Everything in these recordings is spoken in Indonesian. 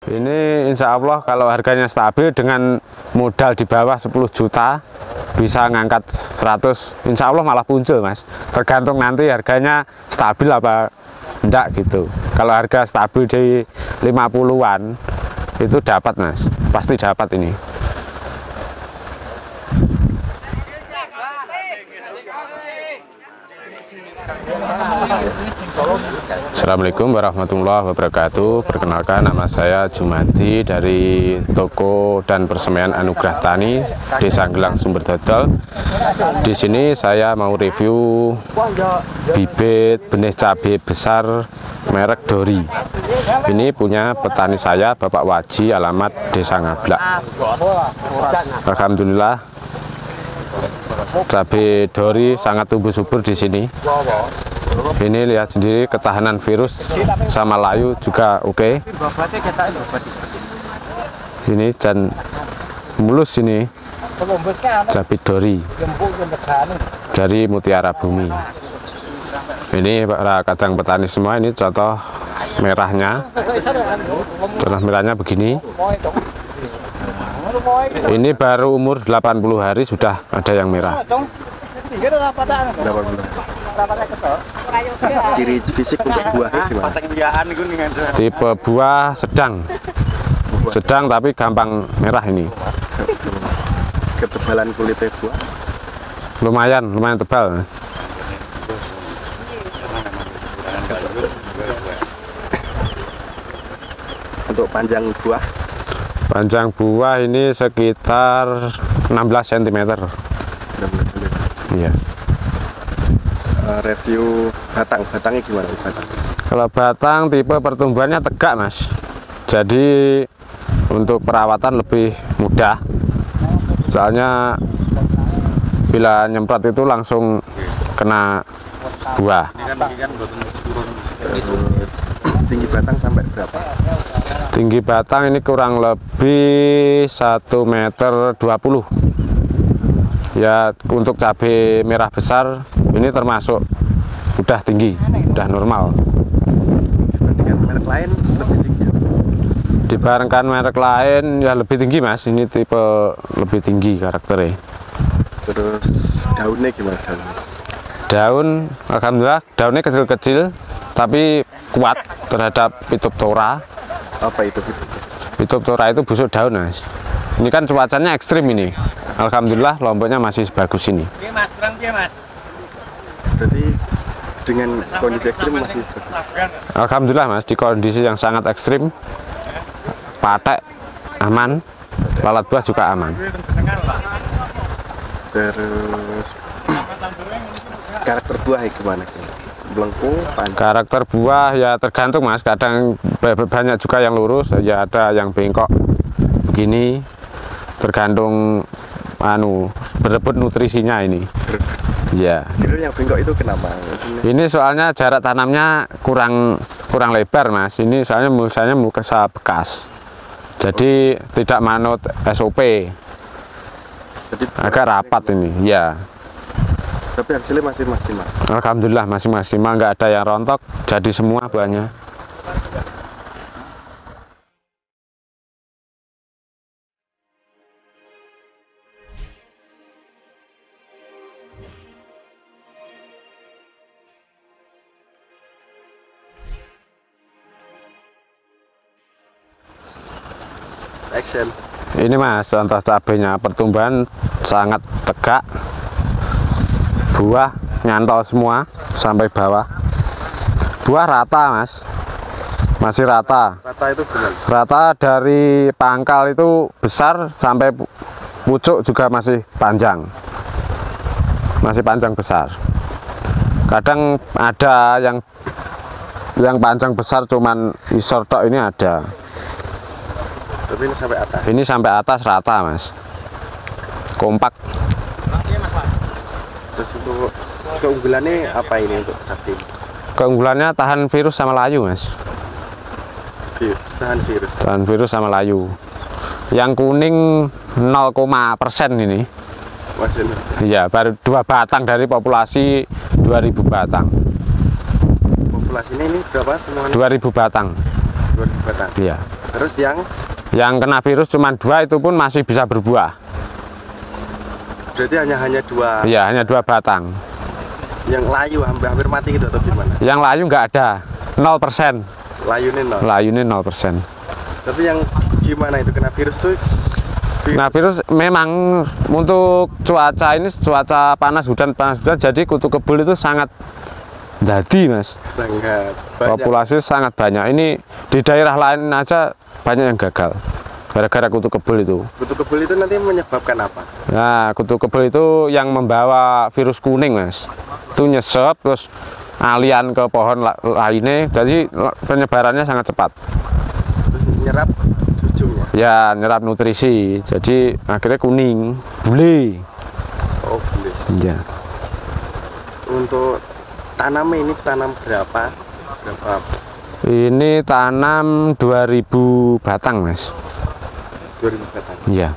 Ini insya Allah kalau harganya stabil dengan modal di bawah 10 juta bisa ngangkat 100, insya Allah malah muncul mas. Tergantung nanti harganya stabil apa enggak gitu. Kalau harga stabil di 50-an itu dapat mas, pasti dapat ini. Assalamualaikum warahmatullahi wabarakatuh. Perkenalkan, nama saya Jumanti dari toko dan persemaian Anugerah Tani Desa Gelang Sumber Dodol. Di sini saya mau review bibit benih cabai besar merek Dori. Ini punya petani saya, Bapak Waji, alamat Desa Ngablak. Alhamdulillah, cabai Dori sangat tumbuh subur di sini. Ini lihat sendiri ketahanan virus sama layu juga oke. Ini dan mulus ini cabai Dori dari Mutiara Bumi. Ini para kadang petani semua, ini contoh merahnya. Contoh merahnya begini. Ini baru umur 80 hari sudah ada yang merah. Ciri fisik untuk buahnya gimana? Tipe buah sedang, tapi gampang merah ini. Ketebalan kulitnya buah? Lumayan tebal. Untuk panjang buah? Panjang buah ini sekitar 16 cm. 16 cm. Iya. Review batangnya gimana? Kalau batang tipe pertumbuhannya tegak mas, jadi untuk perawatan lebih mudah. Soalnya bila nyemprot itu langsung kena buah. Tinggi batang sampai berapa? Tinggi batang ini kurang lebih 1,20 meter. Ya, untuk cabai merah besar ini termasuk udah tinggi, udah normal. Dengan merek lain lebih tinggi? Dibandingkan merek lain ya lebih tinggi mas, ini tipe lebih tinggi karakternya. Terus daunnya gimana? Daun, alhamdulillah daunnya kecil-kecil tapi kuat terhadap Phytophthora. Apa itu? Phytophthora itu busuk daun mas. Ini kan cuacanya ekstrim ini. Alhamdulillah lomboknya masih bagus ini. Berarti dengan kondisi ekstrim masih bagus? Alhamdulillah mas, di kondisi yang sangat ekstrim, patek aman, lalat buah juga aman. Terus karakter buah gimana? Melengkung, panjang? Karakter buah ya tergantung mas, kadang banyak juga yang lurus, ya ada yang bengkok begini, tergantung berebut nutrisinya ini. Ya. Yang bengkok itu kenapa? Ini soalnya jarak tanamnya kurang lebar mas. Ini soalnya mulsanya mulsa bekas. Jadi tidak manut SOP. Jadi agak rapat ini. Ya. Tapi hasilnya masih maksimal. Alhamdulillah masih maksimal, nggak ada yang rontok. Jadi semua buahnya. Action. Ini mas contoh cabenya, pertumbuhan sangat tegak, buah nyantol semua sampai bawah, buah rata mas, masih rata. Rata itu gimana? Rata dari pangkal itu besar sampai pucuk juga masih panjang besar. Kadang ada yang panjang besar cuman isor tok, ini ada. Tapi ini sampai atas? Ini sampai atas rata mas, kompak. Terus untuk keunggulannya apa ini untuk cabai? Keunggulannya tahan virus sama layu mas. Tahan virus sama layu. Yang kuning 0,% ini. Masih. Iya, baru 2 batang dari populasi 2000 batang. Populasinya ini berapa semuanya? 2000 batang. 2000 batang. Iya. Terus yang kena virus cuma 2, itu pun masih bisa berbuah. berarti hanya 2. Iya, hanya 2 batang. Yang layu hampir mati gitu atau gimana? Yang layu nggak ada, 0%. Layunya 0. Layunya 0%. Tapi yang gimana itu kena virus tuh? Nah, virus memang untuk cuaca ini, cuaca panas hujan, jadi kutu kebul itu sangat jadi, Mas. Sangat banyak. Populasi sangat banyak. Ini di daerah lain aja banyak yang gagal gara-gara kutu kebul itu. Kutu kebul itu nanti menyebabkan apa? Nah, kutu kebul itu yang membawa virus kuning, Mas. Itu nyesep terus alian ke pohon lainnya, jadi penyebarannya sangat cepat. Terus nyerap ujungnya? Ya, nyerap nutrisi, jadi akhirnya kuning, bule. Oh, bule. Ya. Untuk tanamnya ini tanam berapa? Ini tanam 2000 batang, Mas. 2000 batang. Iya.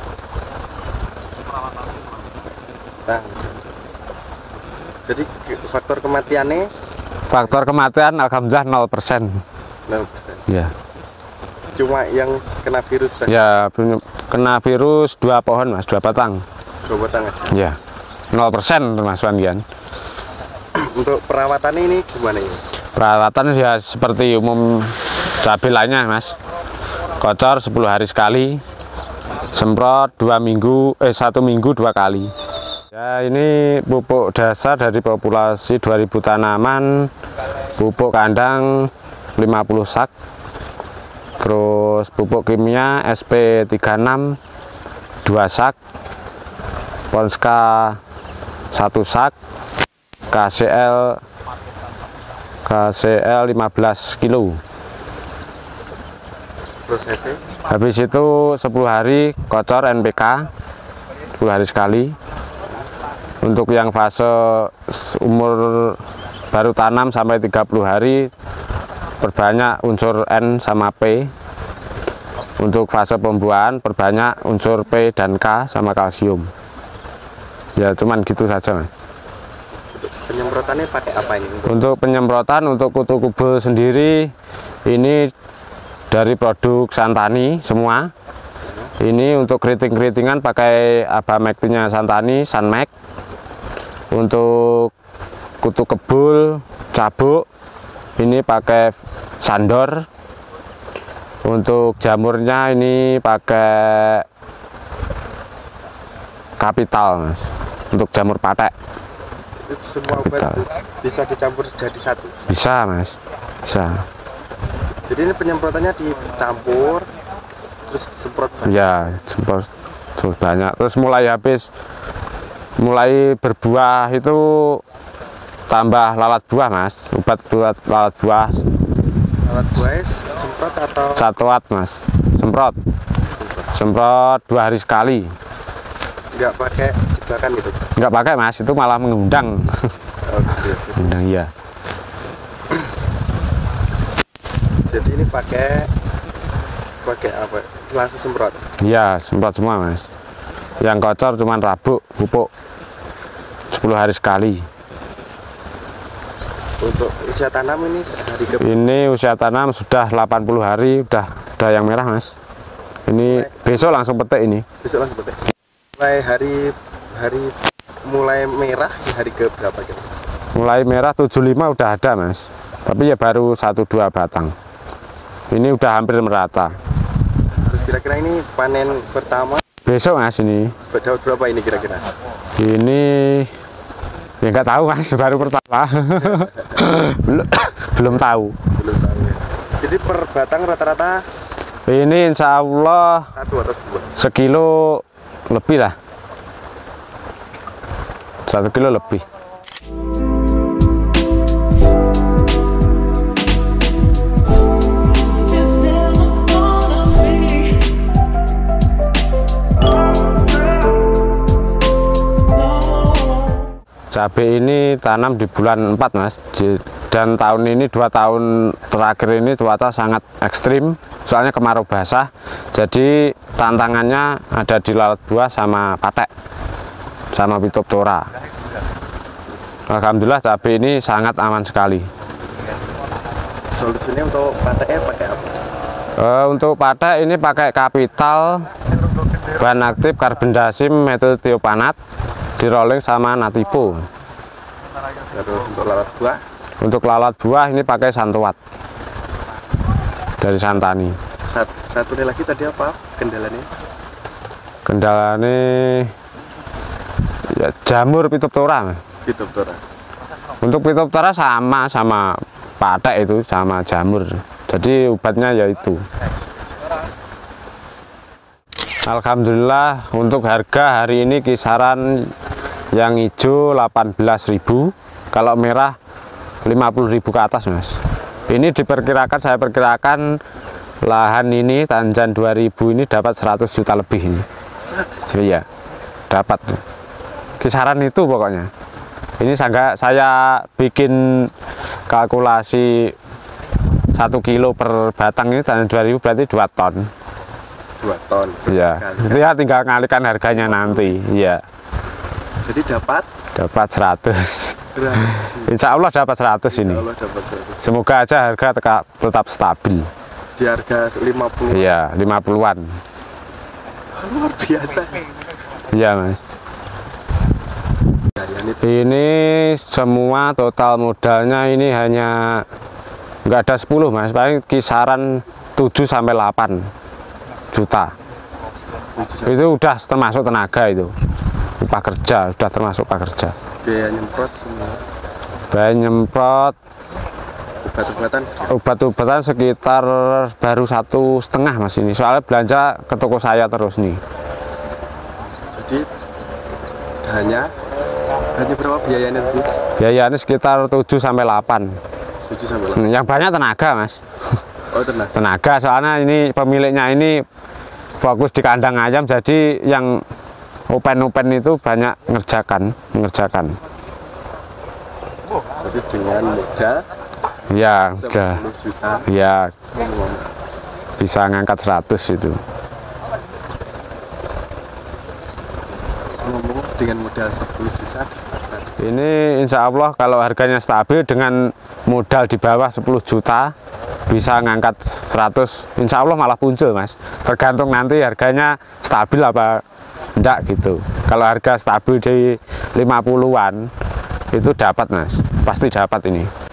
Nah, jadi faktor kematiannya? Faktor kematian alhamdulillah 0%. 0%. Ya. Cuma yang kena virus tadi? Ya, kena virus 2 pohon, Mas, 2 batang. 2 batang aja? Ya. 0% termasuk kan. Untuk perawatannya ini gimana ini? Perawatan ya seperti umum cabai lainnya, Mas. Kocor 10 hari sekali, semprot 1 minggu 2 kali. Ya, ini pupuk dasar dari populasi 2000 tanaman, pupuk kandang 50 sak, terus pupuk kimia SP36 2 sak, Ponska 1 sak, KCL 15 kilo. Prosesnya? Habis itu 10 hari kocor NPK 10 hari sekali. Untuk yang fase umur baru tanam sampai 30 hari perbanyak unsur N sama P. Untuk fase pembuahan perbanyak unsur P dan K sama kalsium. Ya cuman gitu saja, Mas. Penyemprotannya pakai apa ini? Untuk penyemprotan untuk kutu kebul sendiri ini dari produk Santani semua. Ini untuk keriting-keritingan pakai Abamectinnya Santani, Sanmax. Untuk kutu kebul, cabuk ini pakai Sandor. Untuk jamurnya ini pakai Kapital, Mas. Untuk jamur patek. Itu semua obat itu bisa dicampur jadi satu? Bisa, Mas. Bisa. Jadi ini penyemprotannya dicampur terus semprot banyak? Ya, semprot banyak. Terus mulai berbuah itu tambah lalat buah, Mas. Obat buat lalat buah. Lalat buah semprot atau? Satuat, Mas. Semprot 2 hari sekali. Nggak pakai jebakan gitu? Nggak pakai, Mas. Itu malah mengundang. Oke. Mengundang, iya. Jadi ini pakai apa? Langsung semprot? Iya, semprot semua, Mas. Yang kocor cuman rabuk, pupuk 10 hari sekali. Untuk usia tanam ini hari ke? Ini usia tanam sudah 80 hari, udah yang merah, Mas. Ini besok langsung petik ini. Besok langsung petik. Mulai hari mulai merah di hari ke berapa gitu? Mulai merah 75 udah ada, Mas. Tapi ya baru 1-2 batang. Ini udah hampir merata. Terus kira-kira ini panen pertama Besok, Mas, ini. dapat berapa ini kira-kira? Ini ya nggak tahu, Mas, baru pertama. belum tahu. Belum tahu ya. Jadi per batang rata-rata Ini insya Allah 1 atau 2? sekilo lebih lah. 1 kilo lebih. Cabai ini tanam di bulan 4, Mas. Dan tahun ini 2 tahun terakhir ini cuaca sangat ekstrim, soalnya kemarau basah. Jadi tantangannya ada di lalat buah sama patek, sama Phytophthora. Alhamdulillah cabai ini sangat aman sekali. Solusinya untuk pateknya pakai apa? Untuk patek ini pakai Kapital, bahan aktif karbendasim metil tiopanat, di rolling sama Natipo. Terus untuk lalat buah? Untuk lalat buah ini pakai Santuat dari Santani. Satu lagi tadi apa kendalanya? Kendalanya ya, jamur Phytophthora. Phytophthora. Untuk Phytophthora sama patek itu, sama jamur. Jadi obatnya yaitu. Alhamdulillah untuk harga hari ini kisaran yang hijau 18.000, kalau merah 50.000 ke atas, Mas. Ini diperkirakan, saya perkirakan lahan ini Tanjan 2000 ini dapat 100 juta lebih ini. Iya, dapat. Kisaran itu pokoknya. Ini saya bikin kalkulasi 1 kilo per batang ini Tanjan 2000 berarti 2 ton. 2 ton. Iya. Dia tinggal ngalikan harganya nanti. Iya. Jadi dapat 100. Insya Allah dapat 100 ini. Allah dapat 100. Semoga aja harga tetap stabil. Di harga 50. Iya, 50-an. Luar biasa. Iya, Mas. Ini semua total modalnya ini hanya nggak ada 10, Mas. Paling kisaran 7 sampai 8 juta. Itu udah termasuk tenaga itu. Upah kerja, sudah termasuk upah kerja. Biaya nyemprot semua. Biaya nyemprot, obat-obatan sekitar baru 1,5 Mas ini. Soalnya belanja ke toko saya terus nih. Jadi hanya berapa biayanya itu? Biayanya sekitar 7 sampai 8. 7 sampai 8. Yang banyak tenaga, Mas. Oh, tenaga. Tenaga, soalnya ini pemiliknya ini fokus di kandang ayam, jadi yang open itu banyak mengerjakan. Jadi dengan modal ya udah 10 juta ya bisa ngangkat 100 itu. Ngomong dengan modal 10 juta ini insya Allah kalau harganya stabil dengan modal di bawah 10 juta bisa ngangkat 100, insya Allah malah muncul, Mas. Tergantung nanti harganya stabil apa enggak gitu. Kalau harga stabil di 50-an itu dapat, Mas, pasti dapat ini.